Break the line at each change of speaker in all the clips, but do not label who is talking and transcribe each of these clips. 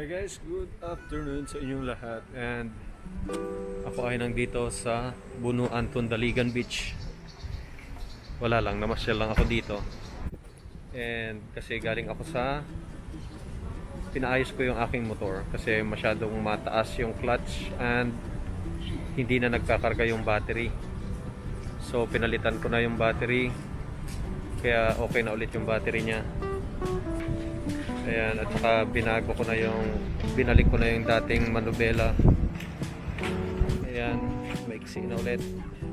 Hi guys, good afternoon sa inyong lahat. And ako ay nandito sa Bunuan, Tundaligan Beach. Wala lang, namasyal lang ako dito. And kasi galing ako sa pinaayos ko yung aking motor kasi masyadong mataas yung clutch and hindi na nagkakarga yung battery. So pinalitan ko na yung battery, kaya okay na ulit yung battery niya. Ayan, at saka binalik ko na yung dating manubela. Ayan, maiksi na ulit.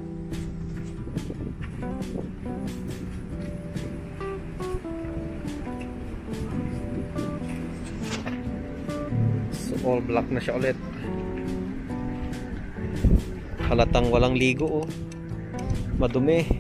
So all black na siya ulit. Halatang walang ligo, oh. Madumi.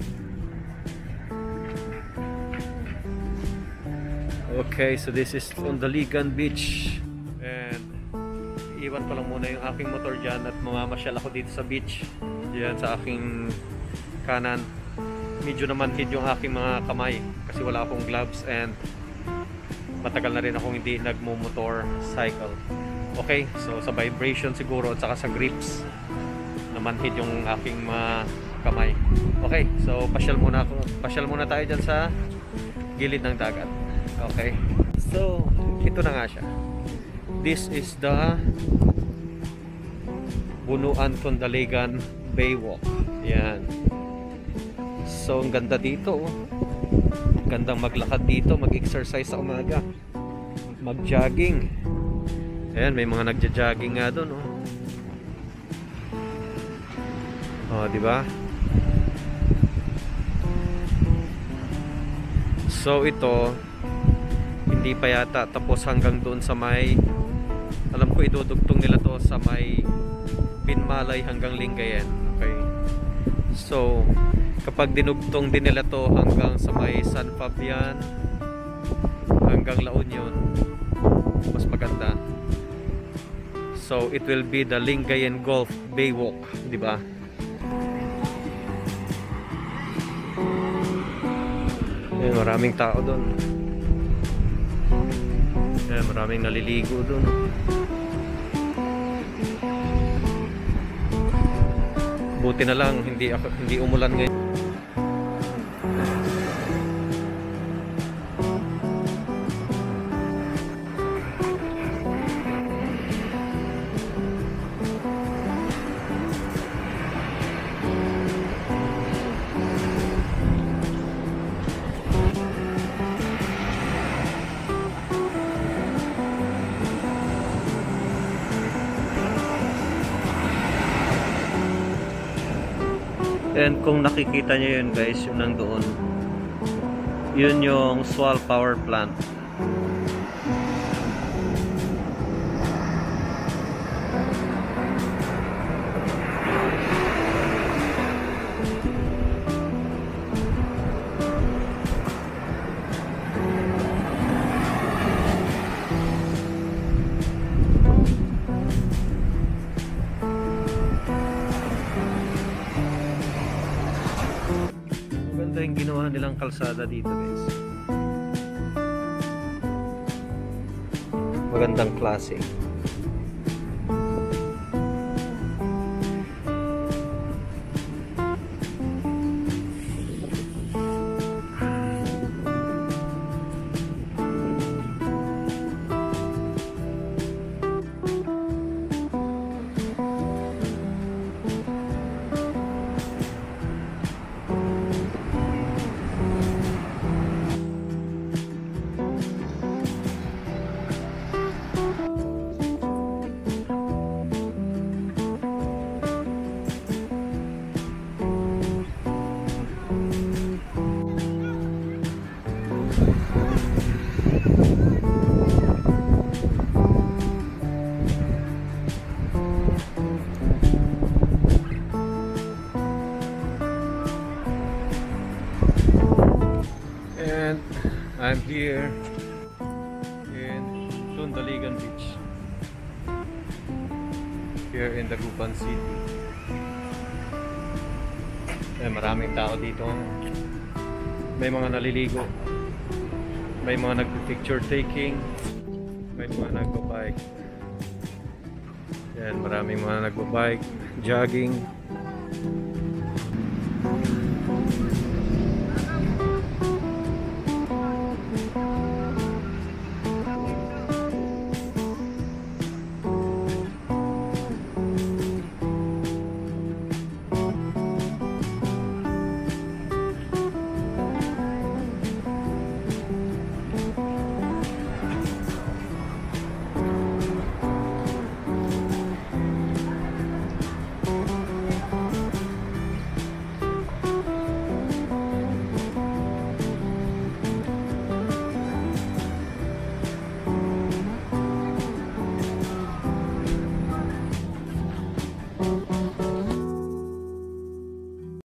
Okay, so this is Tundaligan Beach. And iwan pa lang muna yung aking motor dyan at mamamasyal ako dito sa beach. Diyan sa aking kanan. Medyo naman hid yung aking mga kamay kasi wala akong gloves and matagal na rin akong hindi nagmo-motor cycle. Okay, so sa vibration siguro at saka sa grips naman hid yung aking mga kamay. Okay, so pasyal muna tayo dyan sa gilid ng dagat. Okay, so ito na nga siya. This is the Bunuan, Tundaligan Baywalk. Yan. So ang ganda dito, oh. Gandang maglakad dito, mag-exercise sa umaga, mag-jogging. Ayan, may mga nagja-jogging nga doon, oh. Oh, di ba? So ito hindi pa yata tapos hanggang doon sa may, alam ko idudugtong nila to sa may Binmalay hanggang Lingayen. Okay, so kapag dinugtong din nila to hanggang sa may San Fabian hanggang La Union, mas maganda. So it will be the Lingayen Golf Baywalk, di ba? Maraming tao doon. Maraming naliligo doon. Buti na lang hindi umulan ngayon. And kung nakikita nyo yun guys, yung nandoon, yun yung Swal Power Plant. Yung ginawa nilang kalsada dito guys, magandang klase. And I'm here in Tundaligan Beach, here in Dagupan City. Maraming tao dito. May mga naliligo, may mga nag-picture taking, May mga nagbabike. Yan, maraming mga nagbabike, jogging.